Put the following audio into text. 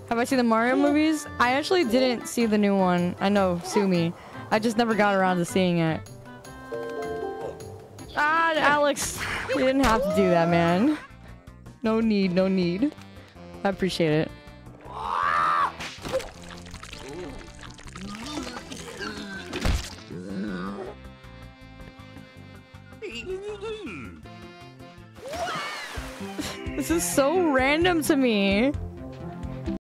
Have I seen the Mario movies? I actually didn't see the new one. I know, sue me. I just never got around to seeing it. Ah, Alex! You didn't have to do that, man. No need, no need. I appreciate it. This is so random to me.